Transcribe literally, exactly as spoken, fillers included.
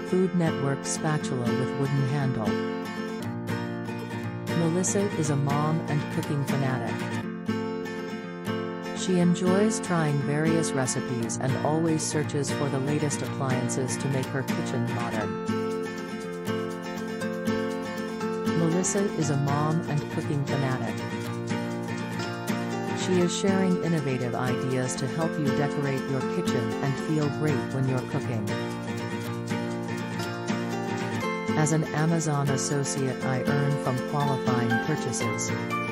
Food Network spatula with wooden handle. Melissa is a mom and cooking fanatic. She enjoys trying various recipes and always searches for the latest appliances to make her kitchen modern. Melissa is a mom and cooking fanatic. She is sharing innovative ideas to help you decorate your kitchen and feel great when you're cooking. As an Amazon associate, I earn from qualifying purchases.